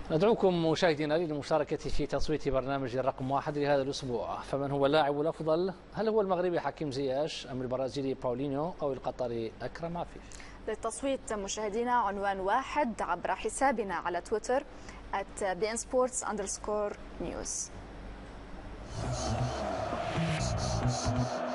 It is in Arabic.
ندعوكم مشاهدينا للمشاركة في تصويت برنامج الرقم 1 لهذا الأسبوع. فمن هو اللاعب الأفضل؟ هل هو المغربي حكيم زياش أم البرازيلي باولينيو أو القطري أكرم عفيف؟ للتصويت مشاهدينا عنوان واحد عبر حسابنا على تويتر @beInSports_news.